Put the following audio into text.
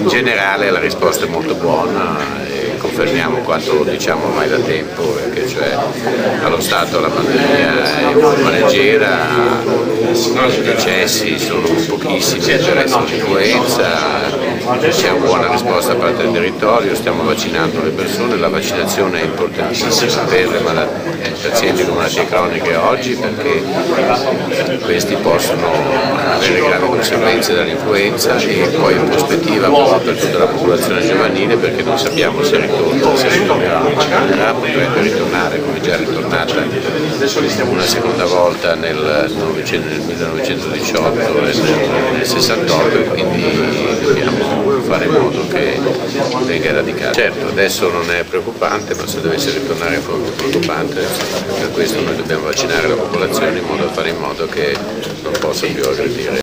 in generale la risposta è molto buona e confermiamo quanto diciamo ormai da tempo, che cioè allo stato la pandemia è in forma leggera, i decessi sono pochissimi per essere l'influenza, c'è una buona risposta da parte del territorio, stiamo vaccinando le persone, la vaccinazione è importantissima per i pazienti con malattie croniche oggi, perché questi possono avere gravi conseguenze dall'influenza e poi in prospettiva per tutta la popolazione giovanile, perché non sappiamo se ritornerà, potrebbe ritornare come già è ritornata una seconda volta nel 1918 e nel 68, quindi dobbiamo fare in modo che venga eradicata. Certo, adesso non è preoccupante, ma se dovesse ritornare è preoccupante, per questo noi dobbiamo vaccinare la popolazione in modo da fare in modo che non possa più aggredire.